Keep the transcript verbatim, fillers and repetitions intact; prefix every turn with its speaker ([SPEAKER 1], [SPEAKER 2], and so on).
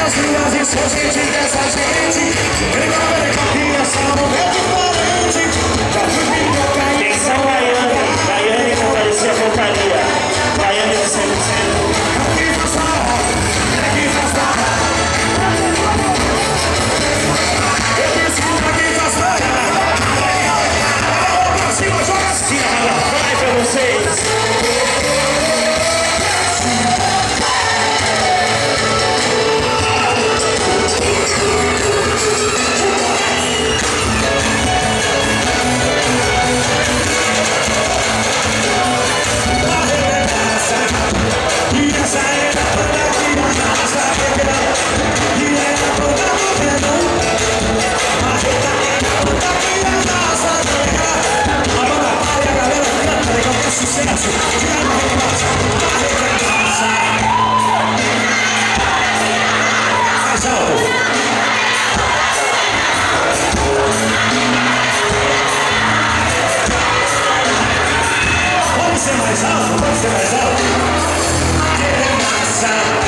[SPEAKER 1] nas ruas e sou gente dessa gente. Briga, briga, criança, não é diferente. Já fui me tocar em
[SPEAKER 2] Atenção, Rayane. Rayane comparecia a porcaria. Rayane do cem por cento.
[SPEAKER 1] aqui faz farra, aqui faz farra. Eu disse que aqui faz farra. Pra cima, joga assim.
[SPEAKER 2] Vai pra vocês.
[SPEAKER 1] Pode ser mais alto, pode ser mais alto. Arregaça.